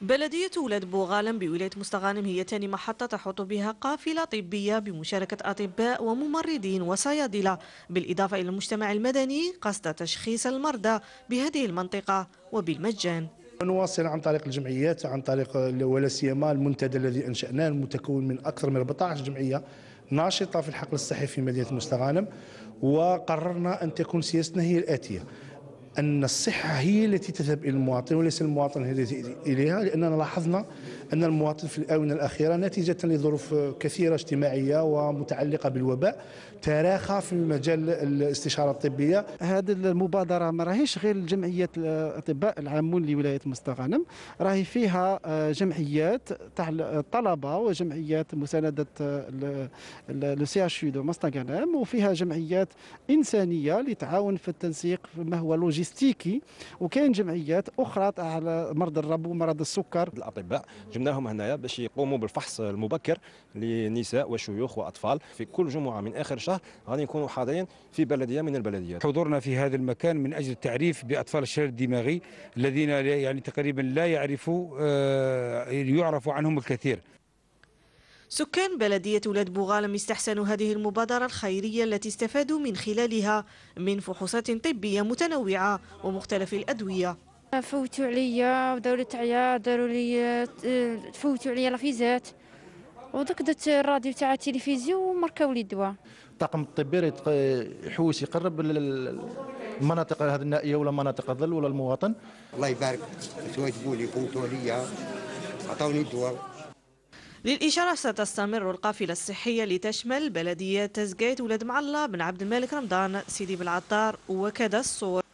بلدية ولاد بوغالم بولاية مستغانم هي ثاني محطة تحوط بها قافلة طبية بمشاركة أطباء وممرضين وصيادلة، بالإضافة إلى المجتمع المدني قصد تشخيص المرضى بهذه المنطقة وبالمجان. نواصل عن طريق الجمعيات، عن طريق ولا سيما المنتدى الذي أنشأناه المتكون من أكثر من 14 جمعية ناشطة في الحقل الصحي في مدينة مستغانم، وقررنا أن تكون سياستنا هي الآتية: أن الصحة هي التي تذهب إلى المواطن وليس المواطن الذي إليها، لأننا لاحظنا أن المواطن في الآونة الأخيرة نتيجة لظروف كثيرة اجتماعية ومتعلقة بالوباء تراخى في مجال الاستشارة الطبية. هذه المبادرة ما راهيش غير جمعية الأطباء العامون لولاية مستغانم، راهي فيها جمعيات تاع الطلبة وجمعيات مساندة لو سي اش دو مستغانم، وفيها جمعيات إنسانية لتعاون في التنسيق ما هو لوجستيكي، وكاين جمعيات أخرى على مرض الربو ومرض السكر. الأطباء جبناهم هنايا باش يقوموا بالفحص المبكر لنساء وشيوخ وأطفال. في كل جمعة من آخر الشهر غادي نكونوا حاضرين في بلدية من البلديات. حضورنا في هذا المكان من أجل التعريف بأطفال الشلل الدماغي الذين يعني تقريبا لا يعرفوا عنهم الكثير. سكان بلدية ولاد بوغالم استحسنوا هذه المبادرة الخيرية التي استفادوا من خلالها من فحوصات طبية متنوعة ومختلف الأدوية. فوتوا عليا وداروا تعيا، داروا لي فوتوا عليا لافيزات، وداك درت الراديو تاع التلفزيون وماركاو لي الدواء. الطاقم الطبي يحوس يقرب المناطق هذه النائيه ولا مناطق الظل ولا المواطن. الله يبارك، سويتوا لي فوتوا عليا عطاوني الدواء. للإشارة ستستمر القافلة الصحية لتشمل بلديات تزقيت ولاد معلة بن عبد الملك رمضان سيدي بالعطار وكذا الصور.